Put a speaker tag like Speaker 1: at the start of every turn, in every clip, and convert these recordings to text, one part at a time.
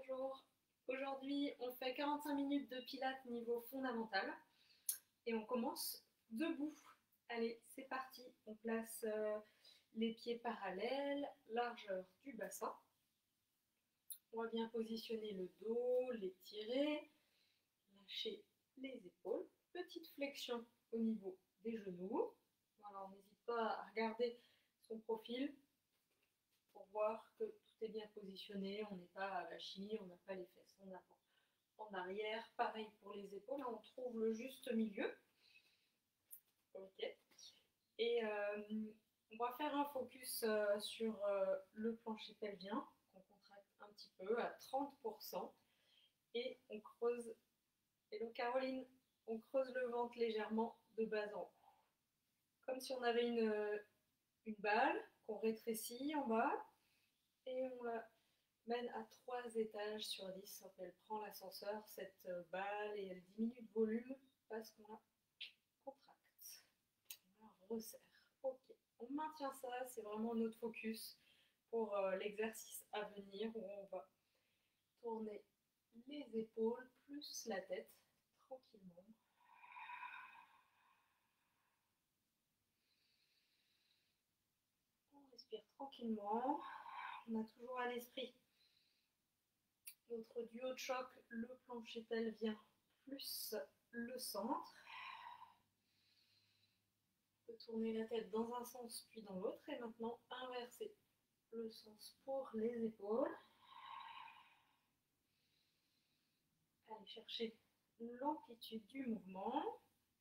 Speaker 1: Bonjour, aujourd'hui on fait 45 minutes de pilates niveau fondamental et on commence debout. Allez, c'est parti, on place les pieds parallèles, largeur du bassin. On va bien positionner le dos, l'étirer, lâcher les épaules. Petite flexion au niveau des genoux. Voilà, on n'hésite pas à regarder son profil pour voir que tout est bien positionné, on n'est pas à la chimie, on n'a pas les fesses en avant, en arrière. Pareil pour les épaules, on trouve le juste milieu. Ok. Et on va faire un focus sur le plancher pelvien, qu'on contracte un petit peu à 30%. Et on creuse, hello Caroline, on creuse le ventre légèrement de bas en haut. Comme si on avait une balle qu'on rétrécit en bas et on la mène à 3 étages sur 10. Elle prend l'ascenseur, cette balle, et elle diminue de volume parce qu'on la contracte. On la resserre. Ok, on maintient ça, c'est vraiment notre focus pour l'exercice à venir où on va tourner les épaules plus la tête tranquillement. On respire tranquillement. On a toujours à l'esprit notre duo de choc, le plancher pelvien plus le centre. On peut tourner la tête dans un sens puis dans l'autre et maintenant inverser le sens pour les épaules. Allez chercher l'amplitude du mouvement.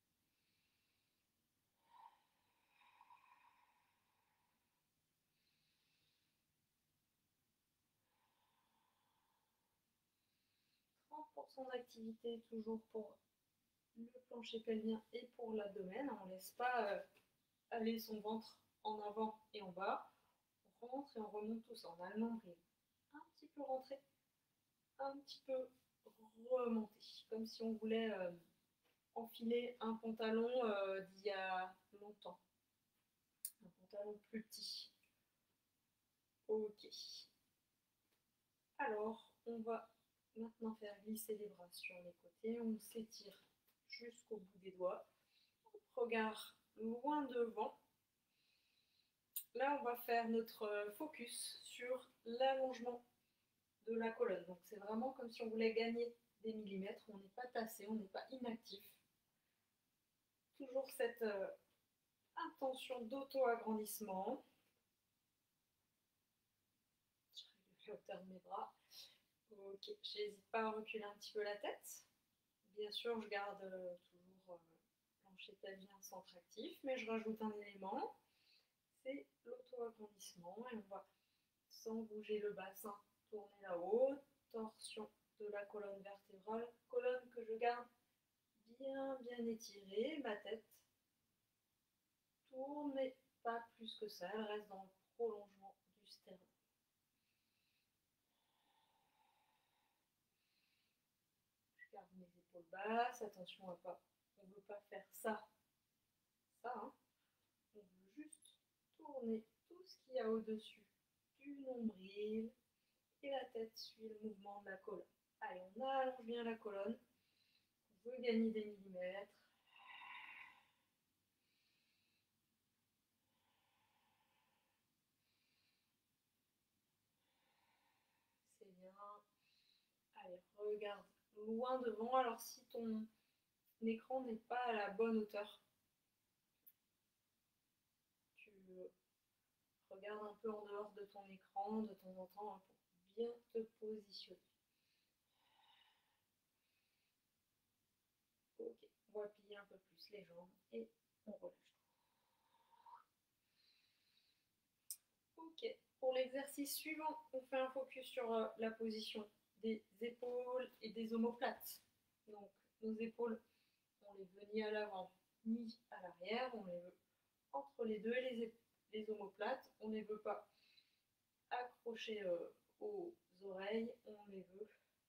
Speaker 1: D'activité toujours pour le plancher pelvien et pour l'abdomen. On ne laisse pas aller son ventre en avant et en bas. On rentre et on remonte tout ça. On a le nombril un petit peu rentré, un petit peu remonté, comme si on voulait enfiler un pantalon d'il y a longtemps, un pantalon plus petit. Ok. Alors, on va maintenant faire glisser les bras sur les côtés. On s'étire jusqu'au bout des doigts. Regard loin devant. Là, on va faire notre focus sur l'allongement de la colonne. Donc, c'est vraiment comme si on voulait gagner des millimètres. On n'est pas tassé, on n'est pas inactif. Toujours cette intention d'auto-agrandissement. Je réduis la hauteur de mes bras. Ok, j'hésite pas à reculer un petit peu la tête. Bien sûr, je garde toujours plancher pelvien centre actif, mais je rajoute un élément, c'est l'auto-agrandissement. Et on va, sans bouger le bassin, tourner là-haut, torsion de la colonne vertébrale, colonne que je garde bien étirée, ma tête tourne, mais pas plus que ça, elle reste dans le prolongement du sternum. Je garde mes épaules basses, attention à pas, on ne veut pas faire ça, hein. On veut juste tourner tout ce qu'il y a au-dessus du nombril et la tête suit le mouvement de la colonne. Allez, on allonge bien la colonne. On veut gagner des millimètres. C'est bien. Allez, regarde loin devant. Alors, si ton écran n'est pas à la bonne hauteur, tu regardes un peu en dehors de ton écran de temps en temps hein, pour bien te positionner. Ok, on va plier un peu plus les jambes et on relâche tout. Ok, pour l'exercice suivant, on fait un focus sur la position des épaules et des omoplates. Donc, nos épaules, on les veut ni à l'avant ni à l'arrière, on les veut entre les deux et les omoplates, on ne les veut pas accrochées aux oreilles, on les veut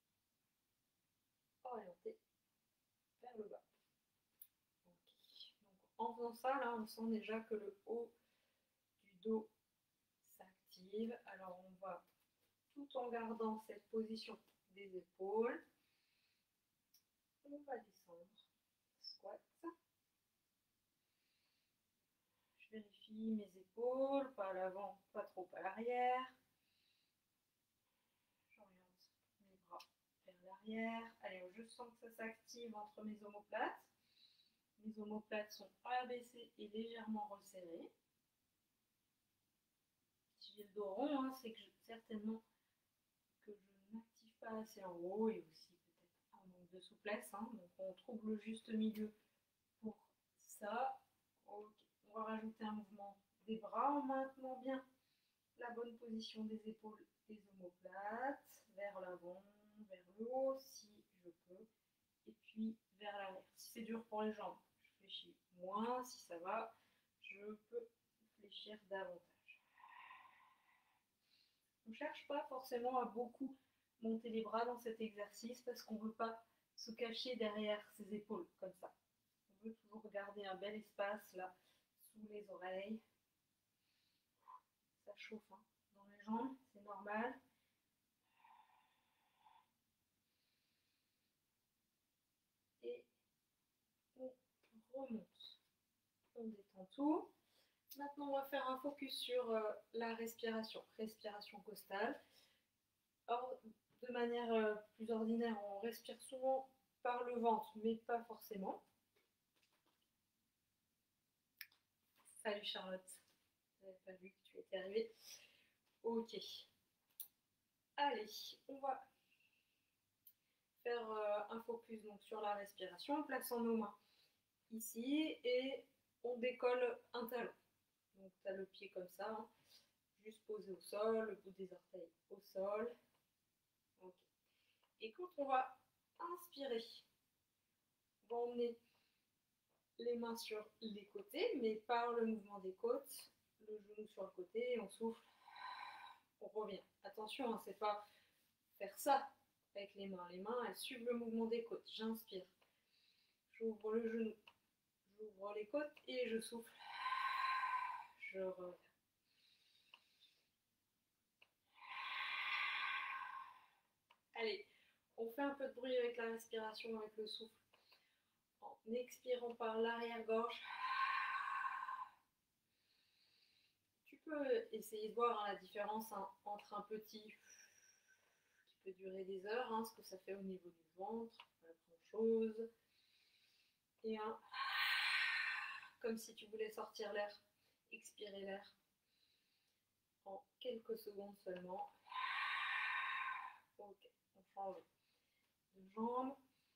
Speaker 1: orienter vers le bas. Okay. Donc, en faisant ça, là, on sent déjà que le haut du dos s'active. Alors, on va, tout en gardant cette position des épaules. On va descendre. Squat. Je vérifie mes épaules, pas à l'avant, pas trop à l'arrière. J'oriente mes bras vers l'arrière. Allez, je sens que ça s'active entre mes omoplates. Mes omoplates sont abaissées et légèrement resserrées. Si j'ai le dos rond, hein, c'est que certainement que je n'active pas assez en haut et aussi peut-être un manque de souplesse. Hein, donc on trouve le juste milieu pour ça. Okay. On va rajouter un mouvement des bras en maintenant bien la bonne position des épaules, des omoplates, vers l'avant, vers le haut si je peux, et puis vers l'arrière. Si c'est dur pour les jambes, je fléchis moins. Si ça va, je peux fléchir davantage. On ne cherche pas forcément à beaucoup monter les bras dans cet exercice parce qu'on ne veut pas se cacher derrière ses épaules comme ça. On veut toujours garder un bel espace là sous les oreilles. Ça chauffe hein, dans les jambes, c'est normal. Et on remonte. On détend tout. Maintenant, on va faire un focus sur la respiration. Respiration costale. Or, de manière plus ordinaire, on respire souvent par le ventre, mais pas forcément. Salut Charlotte. Je n'avais pas vu que tu étais arrivée. Ok. Allez, on va faire un focus donc, sur la respiration en plaçant nos mains ici et on décolle un talon. Donc tu as le pied comme ça, hein, juste posé au sol, le bout des orteils au sol. Okay. Et quand on va inspirer, on va emmener les mains sur les côtés, mais par le mouvement des côtes, le genou sur le côté, on souffle, on revient. Attention, hein, c'est pas faire ça avec les mains. Les mains, elles suivent le mouvement des côtes. J'inspire, j'ouvre le genou, j'ouvre les côtes et je souffle, je reviens. Allez, on fait un peu de bruit avec la respiration, avec le souffle. En expirant par l'arrière-gorge. Tu peux essayer de voir hein, la différence hein, entre un petit qui peut durer des heures, hein, ce que ça fait au niveau du ventre, pas grand-chose, et un comme si tu voulais sortir l'air, expirer l'air en quelques secondes seulement. Ok, on change de jambe.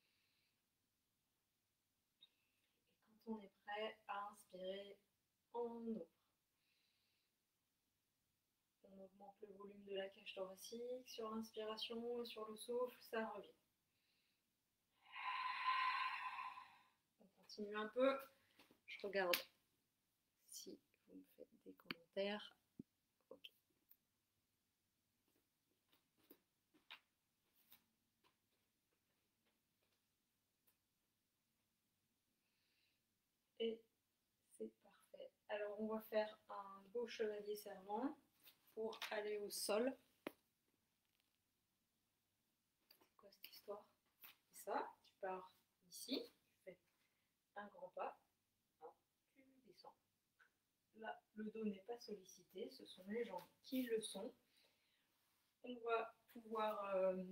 Speaker 1: Et quand on est prêt à inspirer, on ouvre. On augmente le volume de la cage thoracique sur l'inspiration et sur le souffle, ça revient. On continue un peu. Je regarde si vous me faites des commentaires. Ok. Et c'est parfait. Alors on va faire un beau chevalier servant pour aller au sol. C'est quoi cette histoire? C'est ça, tu pars ici, tu fais un grand pas, tu descends. Là, le dos n'est pas sollicité, ce sont les jambes qui le sont. On va pouvoir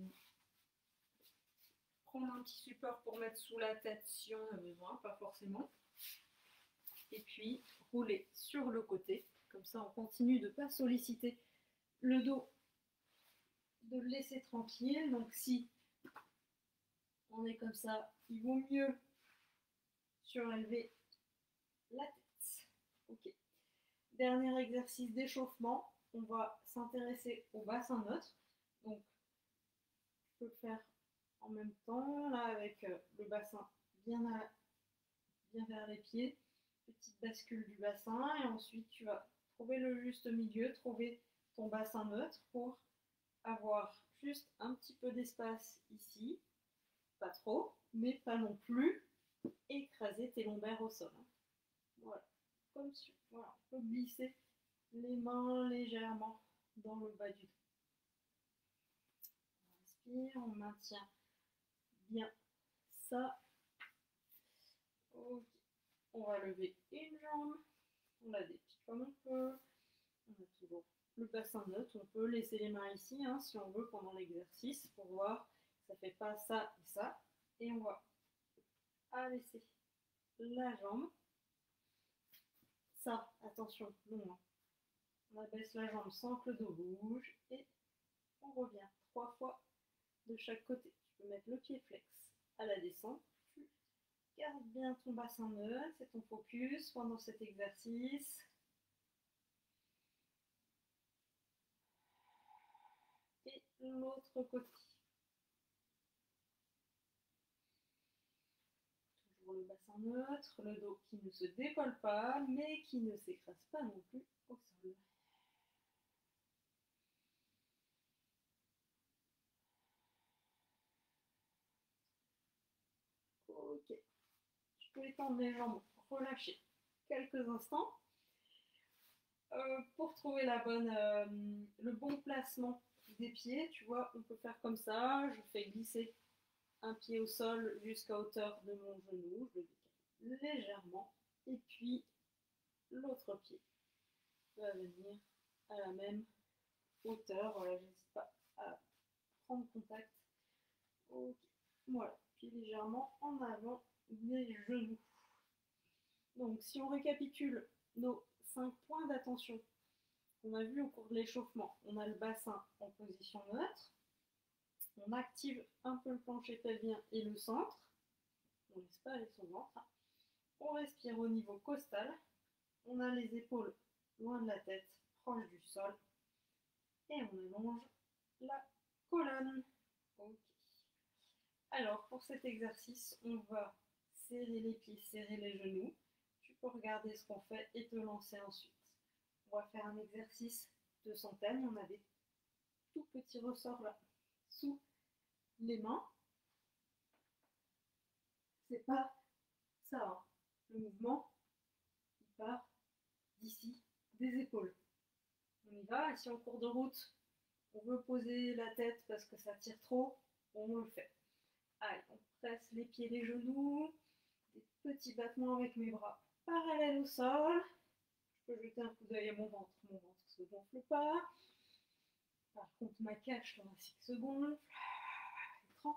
Speaker 1: prendre un petit support pour mettre sous la tête si on a besoin, pas forcément. Et puis rouler sur le côté, comme ça on continue de ne pas solliciter le dos, de le laisser tranquille. Donc si on est comme ça, il vaut mieux surélever la tête. Ok. Dernier exercice d'échauffement, on va s'intéresser au bassin neutre. Donc je peux le faire en même temps, là avec le bassin bien vers les pieds, petite bascule du bassin, et ensuite tu vas trouver le juste milieu, trouver ton bassin neutre pour avoir juste un petit peu d'espace ici, pas trop, mais pas non plus écraser tes lombaires au sol. Voilà, comme si, voilà, on peut glisser les mains légèrement dans le bas du dos. Inspire, on maintient bien ça. Ok. On va lever une jambe. On la déplie comme on peut. On a toujours le bassin neutre. On peut laisser les mains ici hein, si on veut pendant l'exercice pour voir que ça ne fait pas ça et ça. Et on va abaisser la jambe. Ça, attention, non. On abaisse la jambe sans que le dos bouge et on revient 3 fois de chaque côté. Tu peux mettre le pied flex à la descente. Tu gardes bien ton bassin neutre, c'est ton focus pendant cet exercice. Et l'autre côté. Toujours le bassin neutre, le dos qui ne se décolle pas, mais qui ne s'écrase pas non plus au sol. Ok. Je peux étendre les jambes, relâcher quelques instants. Pour trouver le bon placement des pieds, tu vois, on peut faire comme ça. Je fais glisser un pied au sol jusqu'à hauteur de mon genou. Je le décale légèrement. Et puis, l'autre pied va venir à la même hauteur. Voilà, je n'hésite pas à prendre contact. Ok, voilà. Puis légèrement en avant des genoux. Donc, si on récapitule nos 5 points d'attention qu'on a vu au cours de l'échauffement, on a le bassin en position neutre, on active un peu le plancher pelvien et le centre, on ne laisse pas aller son ventre, on respire au niveau costal, on a les épaules loin de la tête, proche du sol, et on allonge la colonne. Okay. Alors, pour cet exercice, on va serrer les pieds, serrer les genoux. Tu peux regarder ce qu'on fait et te lancer ensuite. On va faire un exercice de centaine. On a des tout petits ressorts là sous les mains. C'est pas ça. Hein. Le mouvement, il part d'ici, des épaules. On y va. Et si en cours de route, on veut poser la tête parce que ça tire trop, on le fait. Allez, on presse les pieds, les genoux. Des petits battements avec mes bras parallèles au sol. Je peux jeter un coup d'œil à mon ventre. Mon ventre ne se gonfle pas. Par contre, ma cage thoracique se gonfle. 30.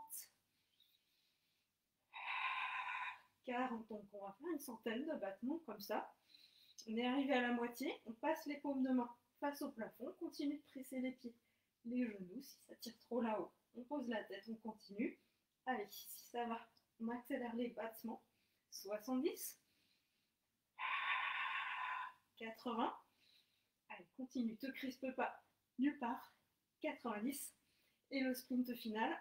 Speaker 1: 40. Donc, on va faire une centaine de battements comme ça. On est arrivé à la moitié. On passe les paumes de main face au plafond. On continue de presser les pieds, les genoux. Si ça tire trop là-haut, on pose la tête. On continue. Allez, si ça va, on accélère les battements. 70. 80. Allez, continue, te crispe pas nulle part. 90. Et le sprint final.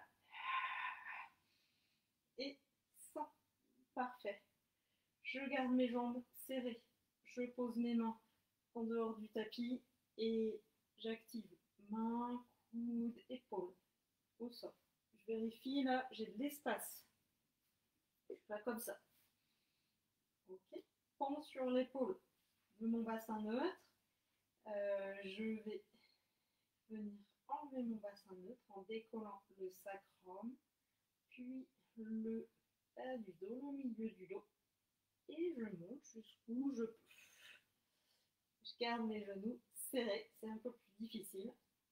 Speaker 1: Et 100. Parfait. Je garde mes jambes serrées. Je pose mes mains en dehors du tapis et j'active mains, coudes, épaules au sol. Je vérifie là, j'ai de l'espace. Pas comme ça. Ok. Prends sur l'épaule de mon bassin neutre. Je vais venir enlever mon bassin neutre en décollant le sacrum, puis le bas du dos, le milieu du dos, et je monte jusqu'où je peux. Je garde mes genoux serrés, c'est un peu plus difficile.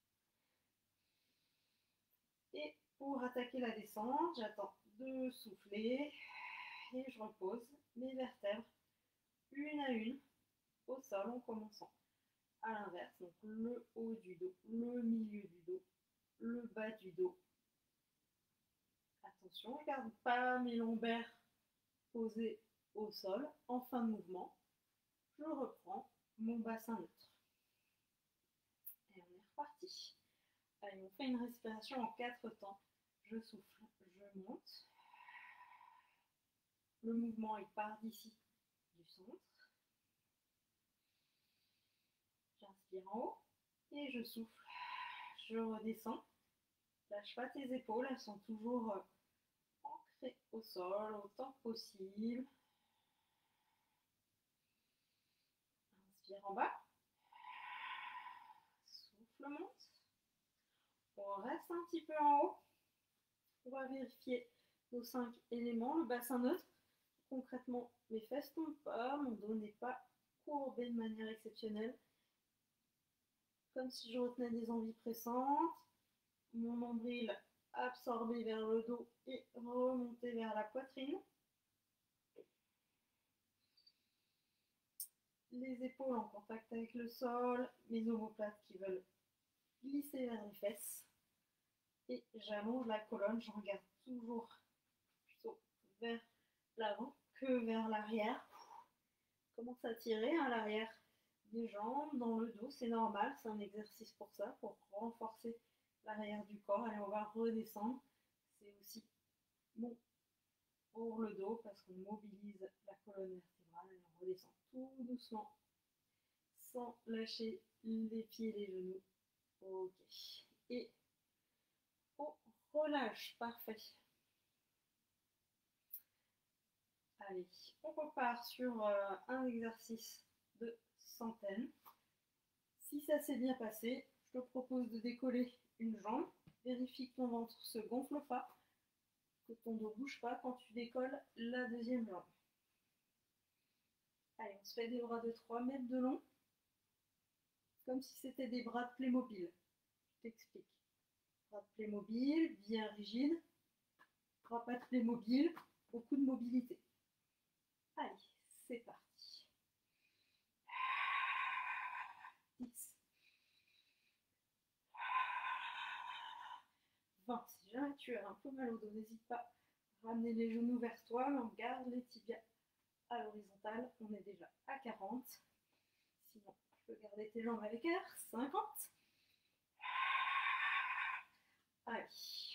Speaker 1: Et pour attaquer la descente, j'attends de souffler et je repose mes vertèbres une à une au sol en commençant à l'inverse, donc le haut du dos, le milieu du dos, le bas du dos. Attention, je ne garde pas mes lombaires posés au sol. En fin de mouvement, je reprends mon bassin neutre. Et on est reparti. Allez, on fait une respiration en 4 temps. Je souffle, je monte. Le mouvement, il part d'ici, du centre. J'inspire en haut et je souffle. Je redescends. Lâche pas tes épaules, elles sont toujours ancrées au sol autant que possible. Inspire en bas. Souffle, monte. On reste un petit peu en haut. On va vérifier nos 5 éléments. Le bassin neutre, concrètement, mes fesses ne tombent pas, mon dos n'est pas courbé de manière exceptionnelle, comme si je retenais des envies pressantes. Mon nombril absorbé vers le dos et remonté vers la poitrine. Les épaules en contact avec le sol, mes omoplates qui veulent glisser vers les fesses. Et j'allonge la colonne, je regarde toujours plutôt vers l'avant que vers l'arrière. Commence à tirer à l'arrière des jambes, dans le dos, c'est normal, c'est un exercice pour ça, pour renforcer l'arrière du corps. Allez, on va redescendre. C'est aussi bon pour le dos parce qu'on mobilise la colonne vertébrale. Et on redescend tout doucement sans lâcher les pieds et les genoux. Ok. Et on relâche. Parfait. Allez, on repart sur un exercice de centaines. Si ça s'est bien passé, je te propose de décoller une jambe. Vérifie que ton ventre ne se gonfle pas, que ton dos ne bouge pas quand tu décolles la deuxième jambe. Allez, on se fait des bras de 3 mètres de long, comme si c'était des bras de Playmobil. Je t'explique. Bras de Playmobil, bien rigide. Bras pas de Playmobil, beaucoup de mobilité. Allez, c'est parti. 10. 20. Si jamais tu as un peu mal au dos, n'hésite pas à ramener les genoux vers toi, mais on garde les tibias à l'horizontale. On est déjà à 40. Sinon, tu peux garder tes jambes à l'écart. 50. Allez.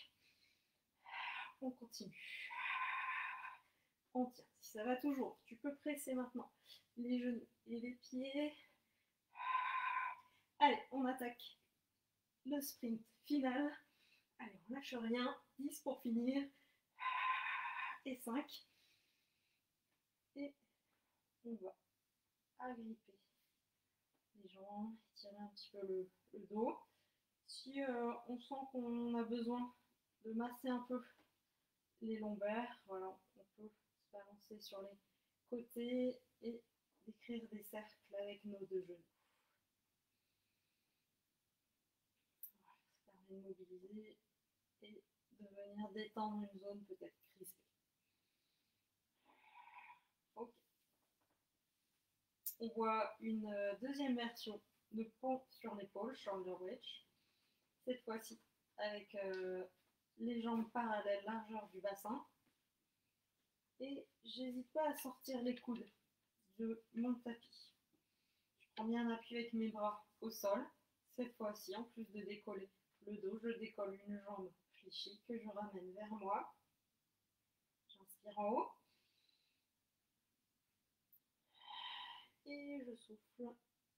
Speaker 1: On continue. On tient. Si ça va toujours, tu peux presser maintenant les genoux et les pieds. Allez, on attaque le sprint final. Allez, on lâche rien. 10 pour finir. Et 5. Et on va agripper les jambes, tirer un petit peu le dos. Si on sent qu'on a besoin de masser un peu les lombaires, voilà, on peut se balancer sur les côtés et décrire des cercles avec nos deux genoux. Voilà, ça permet de mobiliser et de venir détendre une zone peut-être crispée. Ok. On voit une deuxième version de pont sur l'épaule, shoulder wedge. Cette fois-ci avec les jambes parallèles, largeur du bassin. Et j'hésite pas à sortir les coudes de mon tapis. Je prends bien appui avec mes bras au sol. Cette fois-ci, en plus de décoller le dos, je décolle une jambe fléchie que je ramène vers moi. J'inspire en haut. Et je souffle.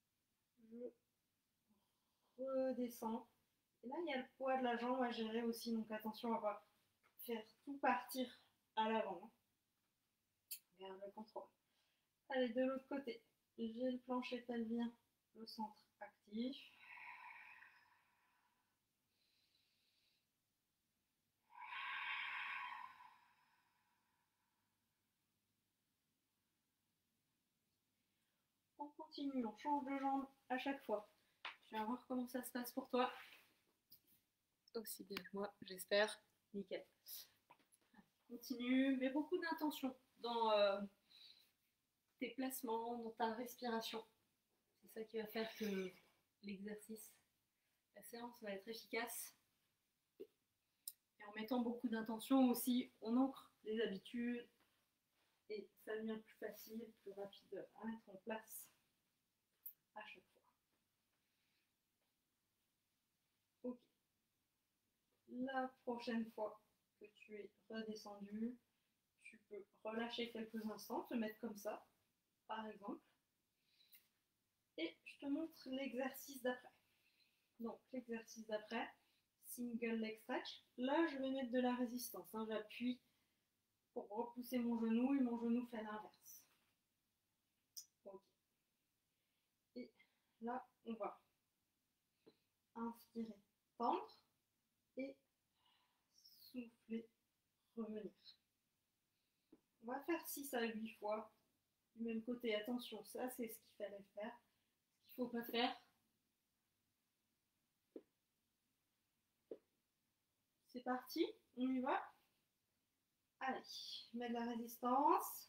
Speaker 1: Je redescends. Et là, il y a le poids de la jambe à gérer aussi. Donc attention à ne pas faire tout partir à l'avant. Garde le contrôle. Allez, de l'autre côté. J'ai le plancher pelvien, le centre actif. On continue, on change de jambe à chaque fois. Tu vas voir comment ça se passe pour toi. Aussi bien que moi, j'espère. Nickel. Continue, mets beaucoup d'intention dans tes placements, dans ta respiration. C'est ça qui va faire que l'exercice, la séance va être efficace. Et en mettant beaucoup d'intention aussi, on ancre les habitudes et ça devient plus facile, plus rapide à mettre en place à chaque fois. Ok. La prochaine fois que tu es redescendu, tu peux relâcher quelques instants, te mettre comme ça, par exemple. Et je te montre l'exercice d'après. Donc, l'exercice d'après, single leg stretch. Là, je vais mettre de la résistance. Hein. J'appuie pour repousser mon genou et mon genou fait l'inverse. Ok. Et là, on va inspirer, tendre et souffler va faire 6 à 8 fois du même côté. Attention, ça c'est ce qu'il fallait faire. Ce qu'il ne faut pas faire, c'est parti, on y va. Allez, mets de la résistance.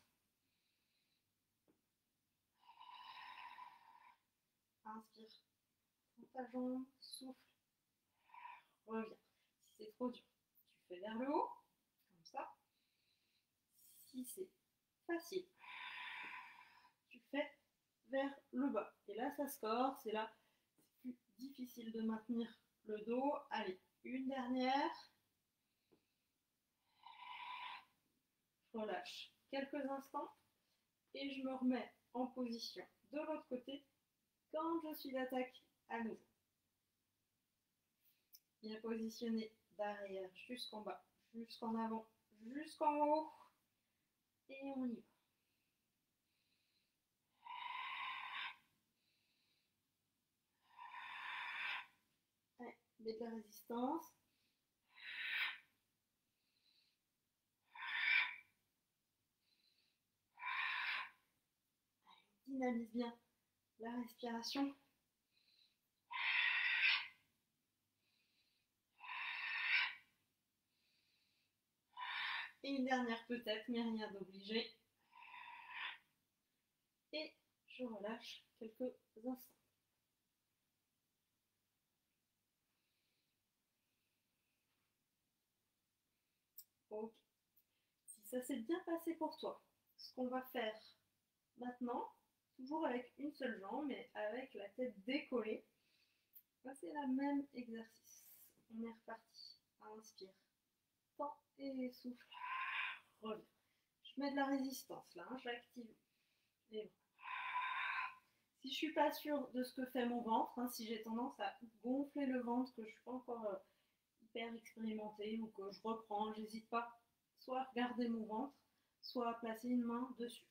Speaker 1: Inspire, prends ta jambe, souffle, reviens. Si c'est trop dur, tu fais vers le haut, comme ça. Si c'est facile, tu fais vers le bas. Et là, ça score, c'est là, c'est plus difficile de maintenir le dos. Allez, une dernière. Je relâche quelques instants et je me remets en position de l'autre côté quand je suis d'attaque à nouveau. Bien positionné derrière jusqu'en bas, jusqu'en avant, jusqu'en haut. Et on y va. Allez, mets de la résistance. Allez, dynamise bien la respiration. Et une dernière peut-être, mais rien d'obligé. Et je relâche quelques instants. Ok. Si ça s'est bien passé pour toi, ce qu'on va faire maintenant, toujours avec une seule jambe, mais avec la tête décollée, c'est le même exercice. On est reparti. Inspire. Tends et souffle. Reviens. Je mets de la résistance là, hein, j'active les bras. Si je ne suis pas sûre de ce que fait mon ventre, hein, si j'ai tendance à gonfler le ventre, que je ne suis pas encore hyper expérimentée ou que je reprends, j'hésite pas soit à regarder mon ventre, soit à placer une main dessus.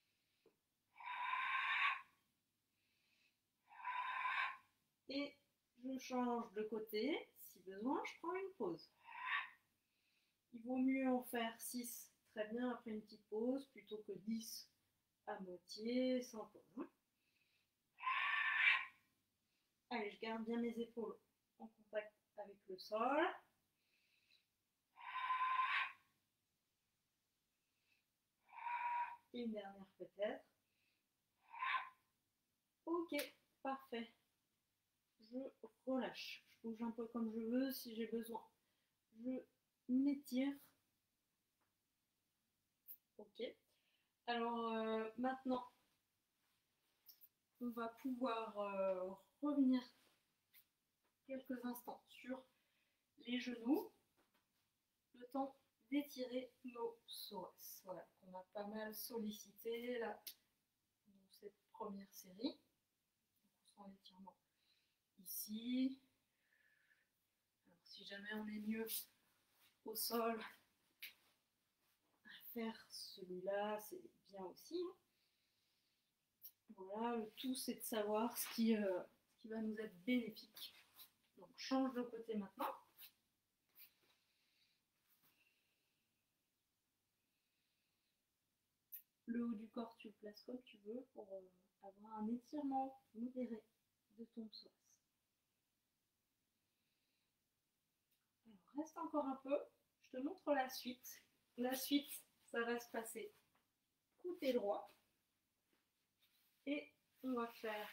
Speaker 1: Et je change de côté, si besoin, je prends une pause. Il vaut mieux en faire 6 très bien après une petite pause plutôt que 10 à moitié sans pause. Allez, je garde bien mes épaules en contact avec le sol. Et une dernière peut-être. Ok, parfait. Je relâche. Je bouge un peu comme je veux si j'ai besoin. Je m'étire. Ok. Alors maintenant, on va pouvoir revenir quelques instants sur les genoux. Le temps d'étirer nos psoas. Voilà, qu'on a pas mal sollicité là dans cette première série. Donc, on sent l'étirement ici. Alors, si jamais on est mieux au sol, à faire celui-là, c'est bien aussi. Voilà, le tout c'est de savoir ce qui va nous être bénéfique. Donc, change de côté maintenant. Le haut du corps, tu le places comme tu veux pour avoir un étirement modéré de ton psoas. Alors, reste encore un peu. Je te montre la suite. La suite, ça va se passer côté droit. Et on va faire...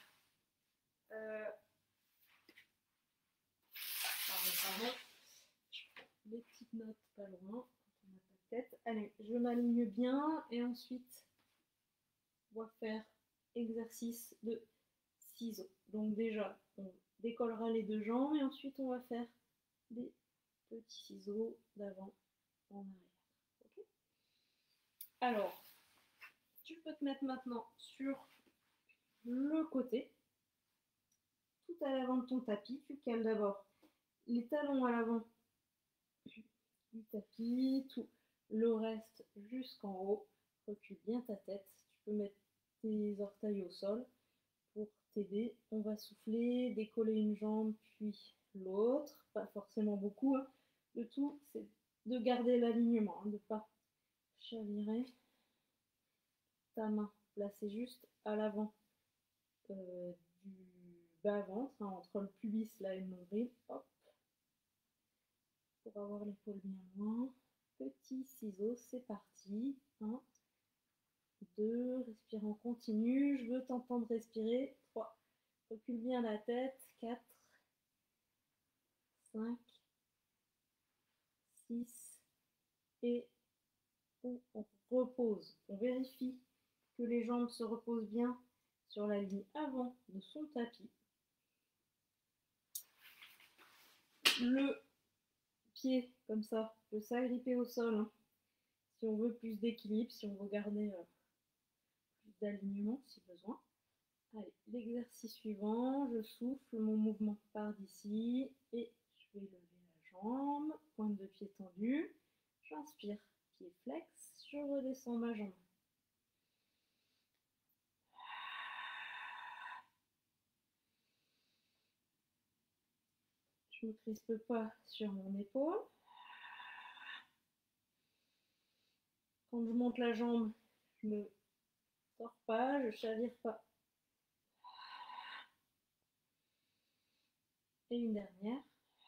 Speaker 1: pardon. Je prends des petites notes pas loin. Quand on n'a pas de tête. Allez, je m'aligne bien. Et ensuite, on va faire exercice de ciseaux. Donc déjà, on décollera les deux jambes. Et ensuite, on va faire des petits ciseaux d'avant en arrière. Okay. Alors, tu peux te mettre maintenant sur le côté, tout à l'avant de ton tapis. Tu cales d'abord les talons à l'avant du tapis, tout le reste jusqu'en haut. Recule bien ta tête. Tu peux mettre tes orteils au sol pour t'aider. On va souffler, décoller une jambe puis l'autre. Pas forcément beaucoup. Hein. Le tout, c'est de garder l'alignement, hein, de ne pas chavirer. ta main placée juste à l'avant du bas-ventre, hein, entre le pubis là et le nombril. Hop. Pour avoir l'épaule bien loin. Petit ciseau, c'est parti. 1, 2, respire en continu. Je veux t'entendre respirer. 3, recule bien la tête. 4, 5, 6, et on repose. On vérifie que les jambes se reposent bien sur la ligne avant de son tapis. Le pied, comme ça, peut s'agripper au sol, hein, si on veut plus d'équilibre, si on veut garder plus d'alignement si besoin. Allez, l'exercice suivant, je souffle, mon mouvement part d'ici et je vais lever la jambe, pointe de pied tendue, j'inspire, pied flex, je redescends ma jambe. Je ne me crispe pas sur mon épaule. Quand je monte la jambe, je ne me tords pas, je ne chavire pas. Et une dernière.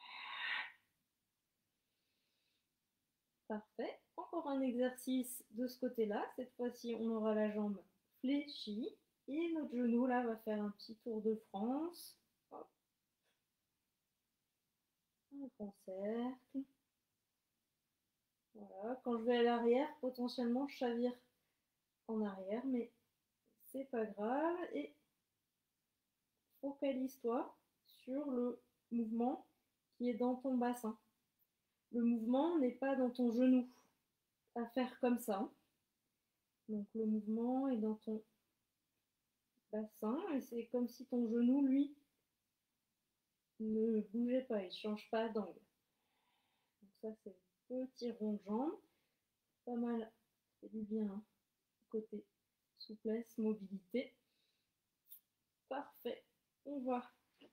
Speaker 1: Parfait. Encore un exercice de ce côté-là. Cette fois-ci, on aura la jambe fléchie. Et notre genou, là, va faire un petit tour de France. Hop. Un grand cercle. Voilà. Quand je vais à l'arrière, potentiellement, je chavire en arrière, mais c'est pas grave. Et focalise-toi sur le mouvement qui est dans ton bassin. Le mouvement n'est pas dans ton genou à faire comme ça. Donc le mouvement est dans ton bassin et c'est comme si ton genou, lui, ne bougeait pas, il ne change pas d'angle. Donc ça, c'est le petit rond de jambe. Pas mal, c'est du bien, hein. Côté souplesse, mobilité. Parfait. On va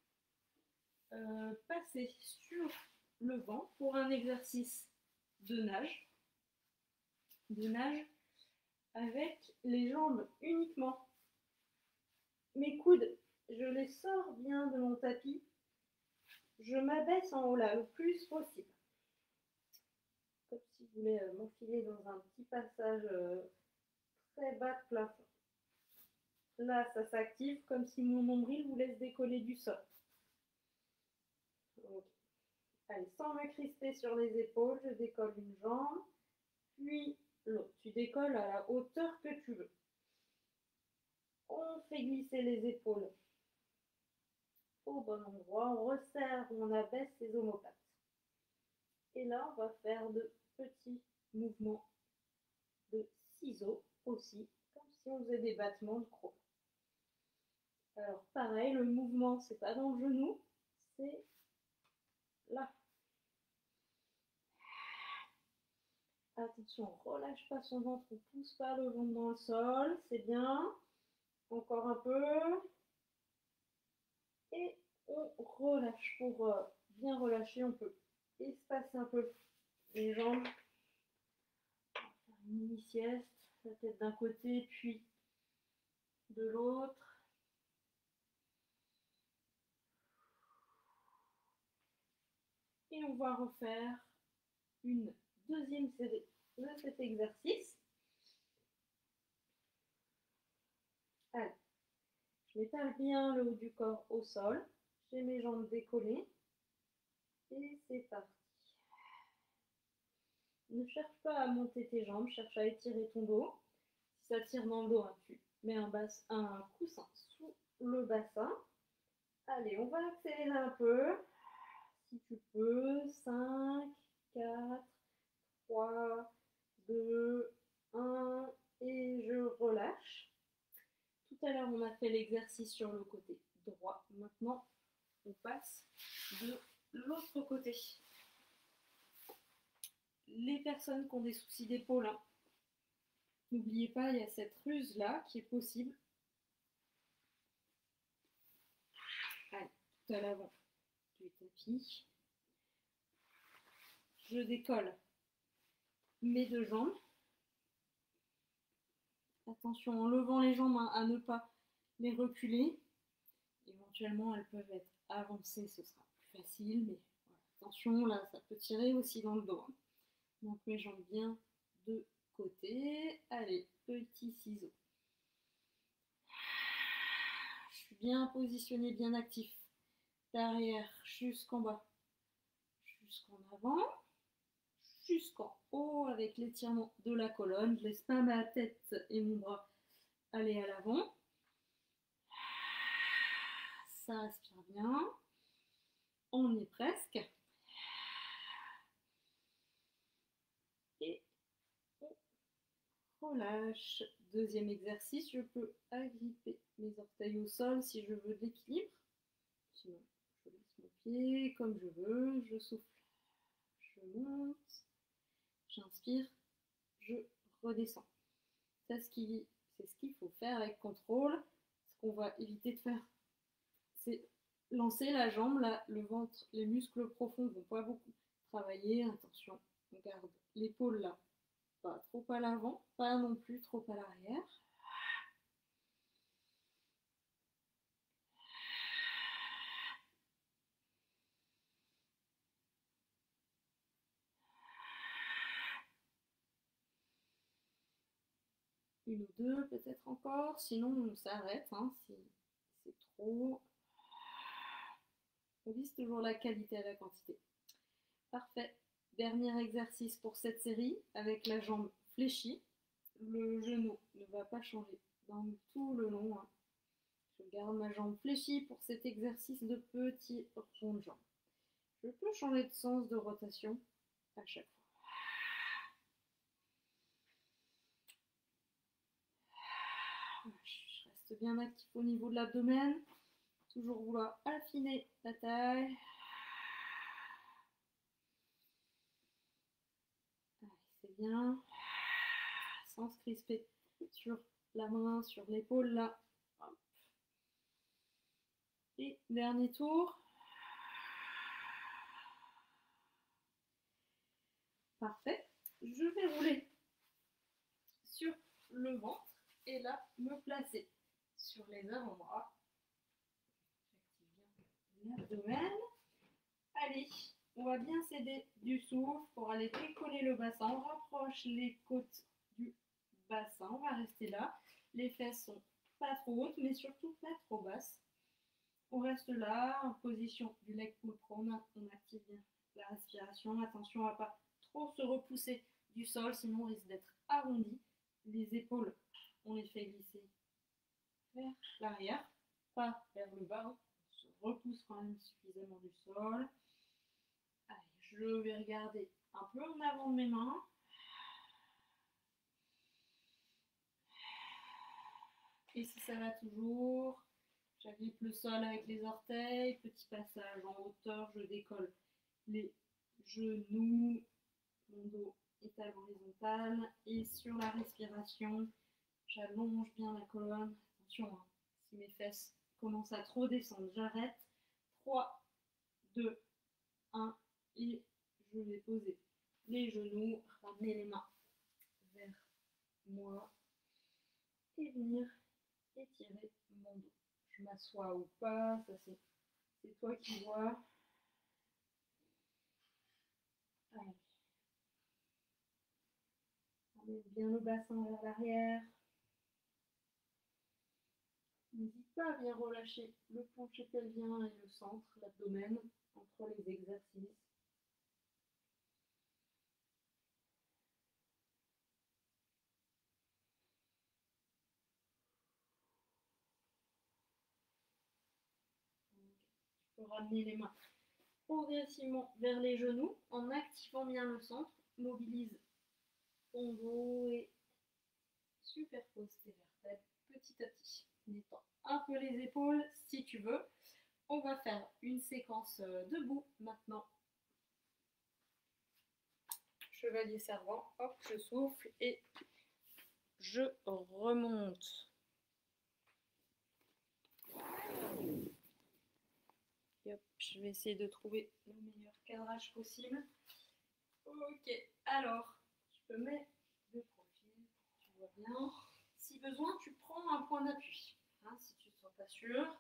Speaker 1: passer sur le banc pour un exercice de nage. De nage avec les jambes uniquement. Mes coudes, je les sors bien de mon tapis. Je m'abaisse en haut là, le plus possible. Comme si je voulais m'enfiler dans un petit passage très bas de plafond. Là, ça s'active comme si mon nombril vous laisse décoller du sol. Okay. Allez, sans me crisper sur les épaules, je décolle une jambe, puis l'autre. Tu décolles à la hauteur que tu veux. On fait glisser les épaules au bon endroit, on resserre, on abaisse les omoplates. Et là, on va faire de petits mouvements de ciseaux aussi, comme si on faisait des battements de crocs. Alors pareil, le mouvement, c'est pas dans le genou, c'est là. Attention, on relâche pas son ventre, on pousse pas le ventre dans le sol, c'est bien. Encore un peu. Et on relâche. Pour bien relâcher, on peut espacer un peu les jambes. Une mini sieste, la tête d'un côté, puis de l'autre. Et on va refaire une deuxième série de cet exercice. Allez, je m'étale bien le haut du corps au sol. J'ai mes jambes décollées. Et c'est parti. Ne cherche pas à monter tes jambes, cherche à étirer ton dos. Si ça tire dans le dos, hein, tu mets un coussin sous le bassin. Allez, on va accélérer un peu. Si tu peux, 5, 4, 3, 2, 1, et je relâche. Tout à l'heure, on a fait l'exercice sur le côté droit. Maintenant, on passe de l'autre côté. Les personnes qui ont des soucis d'épaule, hein, n'oubliez pas, il y a cette ruse-là qui est possible. Allez, tout à l'avant du tapis. Je décolle mes deux jambes. Attention en levant les jambes hein, à ne pas les reculer. Éventuellement, elles peuvent être avancées, ce sera plus facile, mais voilà. Attention, là, ça peut tirer aussi dans le dos. Hein. Donc mes jambes bien de côté. Allez, petit ciseau. Je suis bien positionné, bien actif. Derrière, jusqu'en bas, jusqu'en avant, jusqu'en haut avec l'étirement de la colonne. Je laisse pas ma tête et mon bras aller à l'avant. Ça respire bien. On y est presque. Et on relâche. Deuxième exercice, je peux agripper mes orteils au sol si je veux de l'équilibre. Sinon, je laisse mon pied comme je veux. Je souffle. Je monte. J'inspire. Je redescends. C'est ce qu'il faut faire avec contrôle. Ce qu'on va éviter de faire, c'est lancer la jambe, là, le ventre, les muscles profonds vont pas beaucoup travailler. Attention, on garde l'épaule là, pas trop à l'avant, pas non plus trop à l'arrière. Une ou deux peut-être encore, sinon on s'arrête hein, si c'est trop. On vise toujours la qualité à la quantité. Parfait. Dernier exercice pour cette série avec la jambe fléchie. Le genou ne va pas changer dans tout le long. Hein. Je garde ma jambe fléchie pour cet exercice de petit rond de jambe. Je peux changer de sens de rotation à chaque fois. Je reste bien actif au niveau de l'abdomen. Toujours vouloir affiner la taille. C'est bien. Sans se crisper sur la main, sur l'épaule là. Hop. Et dernier tour. Parfait. Je vais rouler sur le ventre et là me placer sur les avant-bras. J'active bien l'abdomen. Allez, on va bien s'aider du souffle pour aller décoller le bassin. On rapproche les côtes du bassin. On va rester là. Les fesses sont pas trop hautes, mais surtout pas trop basses. On reste là, en position du leg pull prone. On active bien la respiration. Attention à ne pas trop se repousser du sol, sinon on risque d'être arrondi. Les épaules, on les fait glisser vers l'arrière, pas vers le bas. On se repousse quand même suffisamment du sol. Allez, je vais regarder un peu en avant de mes mains. Et si ça va toujours, j'agrippe le sol avec les orteils, petit passage en hauteur, je décolle les genoux, mon dos est à l'horizontale et sur la respiration, j'allonge bien la colonne. Attention, hein, si mes fesses commencent à trop descendre, j'arrête. 3, 2, 1 et je vais poser les genoux, ramener les mains vers moi et venir étirer mon dos. Je m'assois ou pas, ça c'est toi qui vois. Allez. Ramène bien le bassin vers l'arrière. N'hésite pas à bien relâcher le plancher pelvien et le centre, l'abdomen, entre les exercices. Tu peux ramener les mains progressivement vers les genoux en activant bien le centre. Mobilise ton dos et superpose tes vertèbres petit à petit. Détends un peu les épaules si tu veux. On va faire une séquence debout maintenant. Chevalier servant, hop, je souffle et je remonte. Et hop, je vais essayer de trouver le meilleur cadrage possible. Ok, alors, je peux mettre de profil, tu vois bien. Si besoin, tu prends un point d'appui. Hein, si tu ne te sens pas sûr.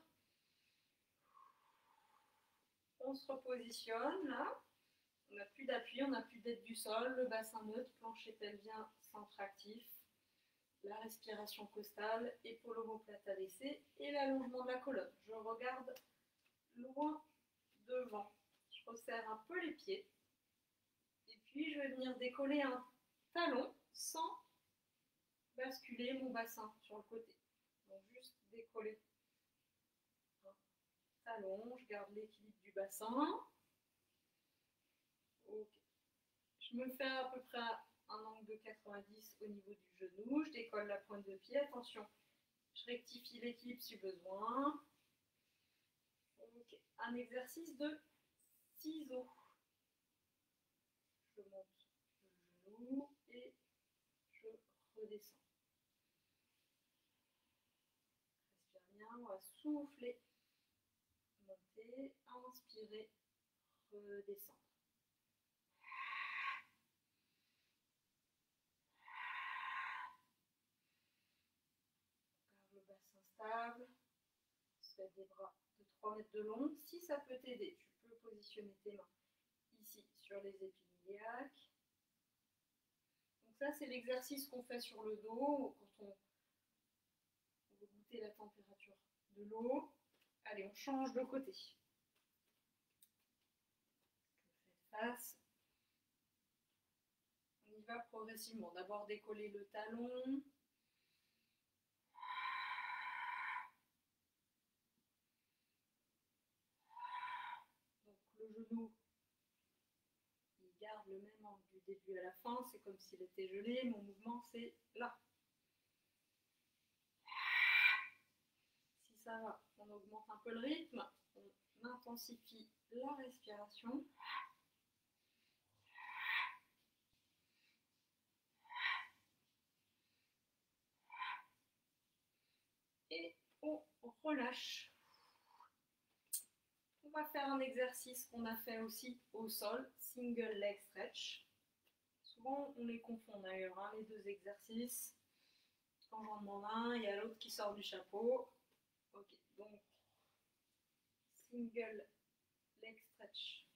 Speaker 1: On se repositionne là. On n'a plus d'appui, on n'a plus d'aide du sol, le bassin neutre, plancher pelvien, centre actif, la respiration costale, épaule omoplate abaissée et l'allongement de la colonne. Je regarde loin devant. Je resserre un peu les pieds. Et puis je vais venir décoller un talon sans basculer mon bassin sur le côté. Donc juste décoller un talon, je garde l'équilibre du bassin. Ok. Je me fais à peu près un angle de 90 au niveau du genou. Je décolle la pointe de pied. Attention, je rectifie l'équilibre si besoin. Okay. Un exercice de ciseaux. Je monte le genou et je redescends. Respire bien, on va souffler, monter, inspirer, redescendre. On garde le bassin stable. On se fait des bras de 3 mètres de long. Si ça peut t'aider, tu peux positionner tes mains ici sur les épines iliaques. Donc ça, c'est l'exercice qu'on fait sur le dos quand on veut goûter la température de l'eau. Allez, on change de côté. Je fais face. On y va progressivement. D'abord décoller le talon. Donc le genou, il garde le même angle du début à la fin. C'est comme s'il était gelé. Mon mouvement, c'est là. Si ça va, on augmente un peu le rythme. On intensifie la respiration. Et on relâche. On va faire un exercice qu'on a fait aussi au sol, single leg stretch. Souvent, on les confond d'ailleurs, hein, les deux exercices. Quand j'en demande un, il y a l'autre qui sort du chapeau. Ok, donc single leg stretch.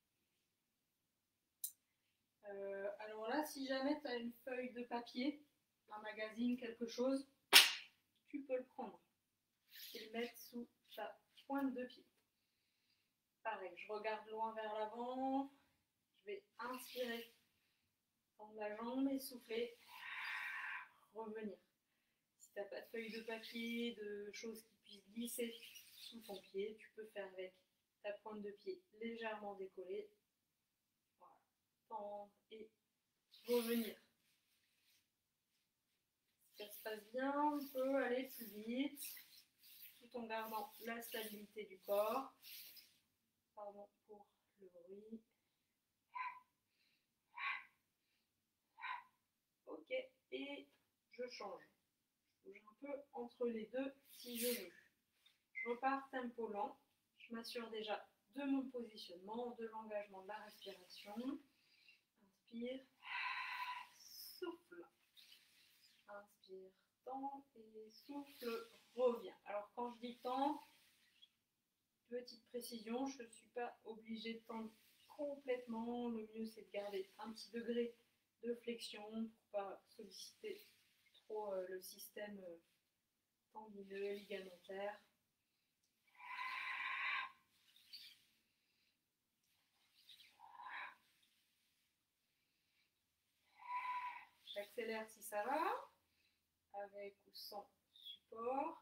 Speaker 1: Alors là, si jamais tu as une feuille de papier, un magazine, quelque chose, tu peux le prendre et le mettre sous ta pointe de pied. Pareil, je regarde loin vers l'avant, je vais inspirer, tendre la jambe et souffler, revenir. Si tu n'as pas de feuille de papier, de choses qui puissent glisser sous ton pied, tu peux faire avec ta pointe de pied légèrement décollée. Voilà, tendre et revenir. Si ça se passe bien, on peut aller plus vite, tout en gardant la stabilité du corps. Pardon pour le bruit. Ok, et je change. Je bouge un peu entre les deux si je veux. Je repars tempo lent. Je m'assure déjà de mon positionnement, de l'engagement de la respiration. Inspire, souffle. Inspire, tend et souffle, reviens. Alors quand je dis tend, petite précision, je ne suis pas obligée de tendre complètement. Le mieux c'est de garder un petit degré de flexion pour ne pas solliciter trop le système tendineux, ligamentaire. J'accélère si ça va, avec ou sans support.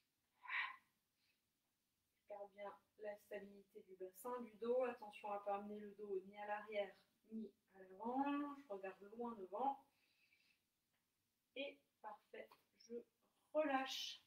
Speaker 1: Je garde bien la stabilité du bassin, du dos. Attention à ne pas amener le dos ni à l'arrière ni à l'avant. Je regarde loin devant. Et parfait, je relâche.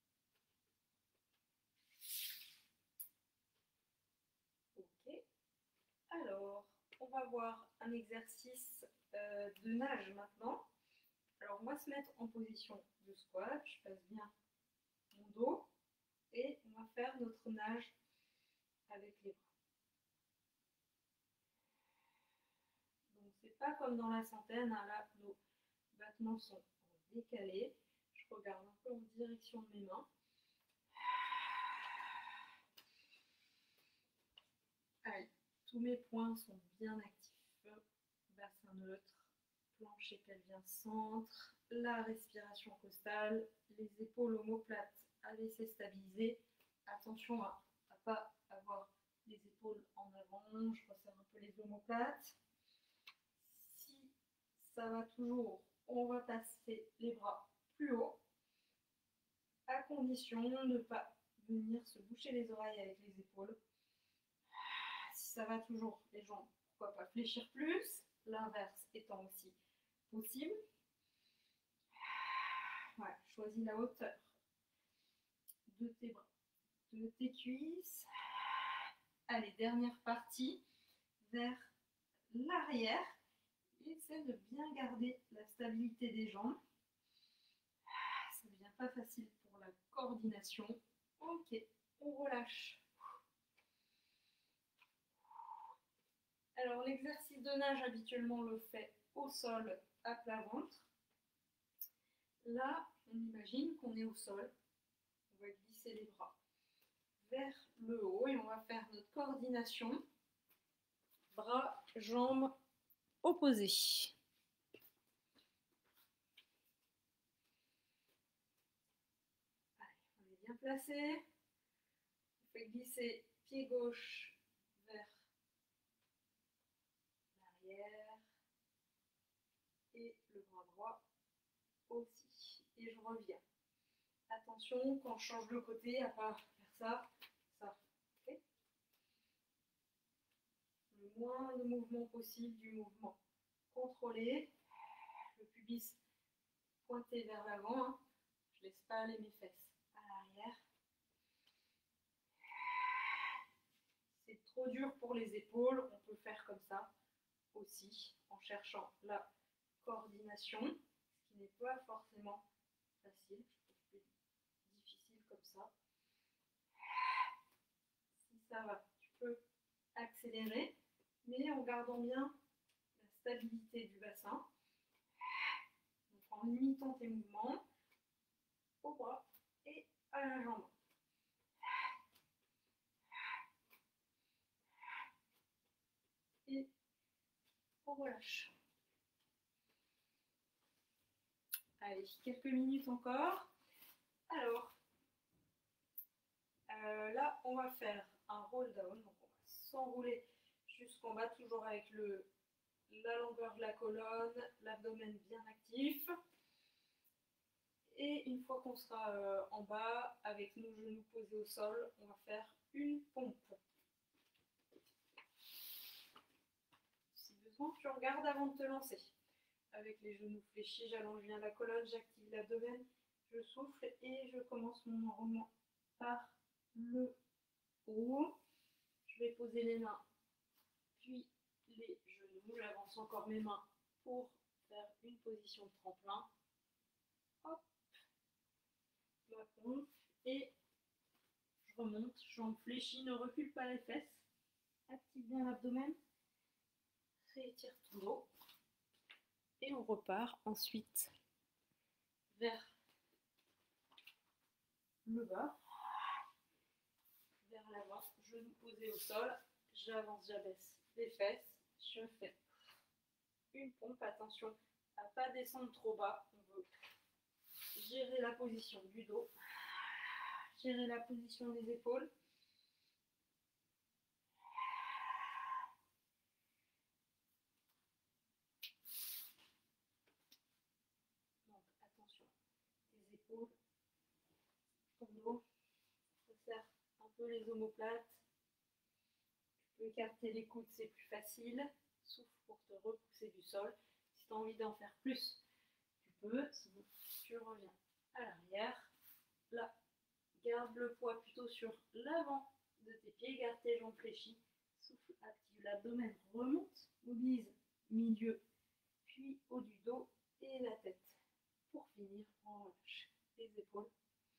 Speaker 1: Ok. Alors, on va voir un exercice de nage maintenant. Alors, on va se mettre en position de squat. Je passe bien mon dos. Et on va faire notre nage avec les bras. Donc, c'est pas comme dans la centaine. Hein, là, nos battements sont décalés. Je Je regarde un peu en direction de mes mains. Allez, tous mes points sont bien actifs. Bassin neutre, plancher pelvien centre, la respiration costale, les épaules omoplates à laisser stabiliser. Attention à ne pas avoir les épaules en avant, je resserre un peu les omoplates. Si ça va toujours, on va passer les bras plus haut, à condition de ne pas venir se boucher les oreilles avec les épaules. Si ça va toujours, les jambes, pourquoi pas fléchir plus, l'inverse étant aussi possible. Voilà, choisis la hauteur de tes bras, de tes cuisses. Allez, dernière partie, vers l'arrière. Essaie de bien garder la stabilité des jambes. Ça ne devient pas facile pour la coordination. Ok, on relâche. Alors l'exercice de nage, habituellement, on le fait au sol, à plat ventre. Là, on imagine qu'on est au sol. On va glisser les bras vers le haut et on va faire notre coordination. Bras, jambes opposés. Allez, on est bien placé. On fait glisser pied gauche vers l'arrière et le bras droit aussi. Et je reviens. Attention, quand je change de côté, à pas faire ça, ça. Okay. Le moins de mouvement possible du mouvement contrôlé. Le pubis pointé vers l'avant. Hein. Je ne laisse pas aller mes fesses à l'arrière. C'est trop dur pour les épaules, on peut faire comme ça aussi, en cherchant la coordination, ce qui n'est pas forcément facile, je trouve plus difficile comme ça. Si ça va, tu peux accélérer, mais en gardant bien la stabilité du bassin. Donc en limitant tes mouvements au bras et à la jambe. Et on relâche. Allez, quelques minutes encore. Alors, là, on va faire un roll down. Donc, on va s'enrouler jusqu'en bas, toujours avec la longueur de la colonne, l'abdomen bien actif. Et une fois qu'on sera en bas, avec nos genoux posés au sol, on va faire une pompe. Si besoin, tu regardes avant de te lancer. Avec les genoux fléchis, j'allonge bien la colonne, j'active l'abdomen, je souffle et je commence mon enroulement par le haut. Je vais poser les mains, puis les genoux. J'avance encore mes mains pour faire une position de tremplin. Hop, la pompe et je remonte, jambes fléchies, ne recule pas les fesses. Active bien l'abdomen, réétire ton dos. Et on repart ensuite vers le bas, vers l'avant, genoux posés au sol, j'avance, j'abaisse les fesses, je fais une pompe, attention à ne pas descendre trop bas, on veut gérer la position du dos, gérer la position des épaules. Donc attention, tes épaules, ton dos, resserre un peu les omoplates. Tu peux écarter les coudes, c'est plus facile. Souffle pour te repousser du sol. Si tu as envie d'en faire plus, tu peux. Sinon, tu reviens à l'arrière. Là, garde le poids plutôt sur l'avant de tes pieds. Garde tes jambes fléchies. Souffle, active l'abdomen, remonte, mobilise milieu, puis haut du dos et la tête. Pour finir, on relâche les épaules.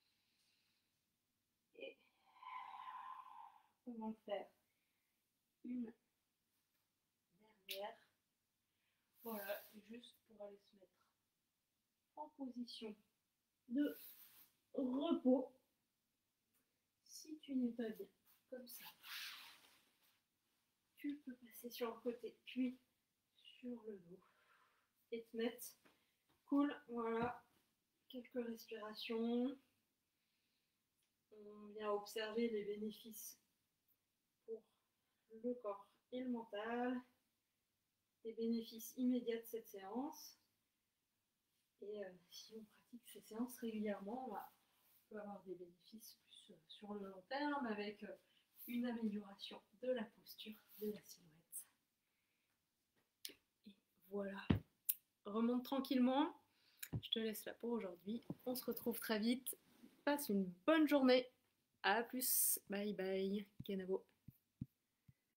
Speaker 1: Et on va en faire une derrière. Voilà, juste pour aller se mettre en position de repos. Si tu n'es pas bien, comme ça, tu peux passer sur le côté, puis sur le dos. Et te mettre cool, voilà. Quelques respirations. On vient observer les bénéfices pour le corps et le mental. Des bénéfices immédiats de cette séance. Et si on pratique ces séances régulièrement, on peut avoir des bénéfices plus sur le long terme avec une amélioration de la posture, de la silhouette. Et voilà. Remonte tranquillement. Je te laisse là pour aujourd'hui. On se retrouve très vite. Passe une bonne journée. À plus. Bye bye. Kenavo.